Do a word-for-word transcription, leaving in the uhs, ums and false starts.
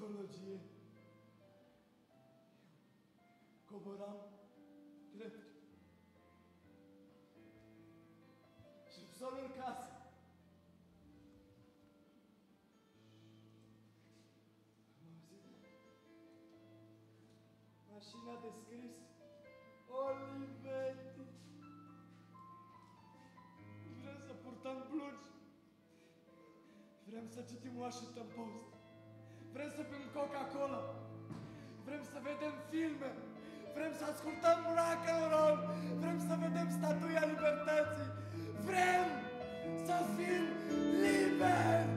psihologie. Eu coboram drept subsolul casei. Am auzit mașina de scris Olivetti. Vrem să purtăm blugi. Vrem să citim Washington Post. Vrem să bem Coca-Cola. Vrem să vedem filme. Vrem să ascultăm rock and roll. Vrem să vedem Statuia Libertății. Vrem să fim liberi!